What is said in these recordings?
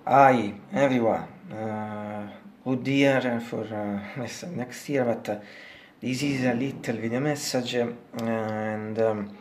Hi everyone, good year for next year, but this is a little video message, and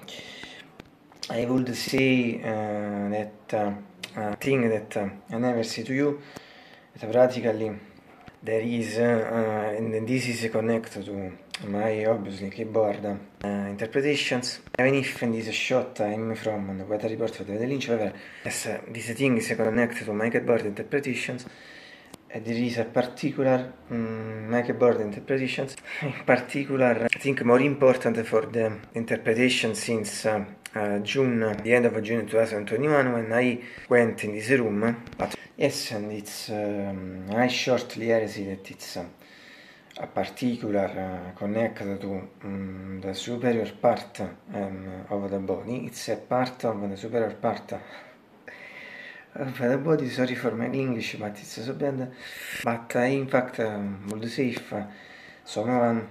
I would say that thing that I never say to you, that practically there is, and this is connected to my obviously keyboard interpretations, even if in this shot I'm from the weather report for David Lynch, however, yes, this thing is connected to my keyboard interpretations. There is a particular my keyboard interpretations, in particular I think more important for the interpretation since June, the end of June 2021, when I went in this room. But yes, and it's I shortly see that it's a particular connected to the superior part of the body. It's a part of the superior part of the body. Sorry for my English, but it's so bad. But I in fact would say if someone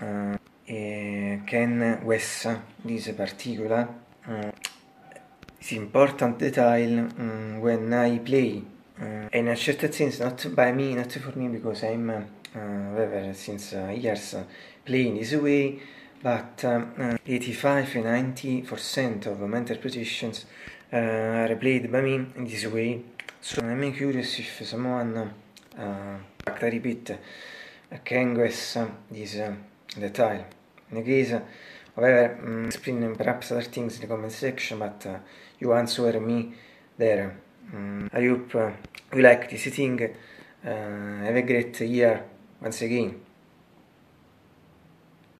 can guess this particular is important detail when I play. In a certain sense, not by me, not for me, because I'm ever since years playing this way, but 85-90% of my interpretations are played by me in this way. So I'm curious if someone, I repeat, can guess this detail. In case, however, explain perhaps other things in the comment section, but you answer me there. I hope you like this thing. Have a great year once again.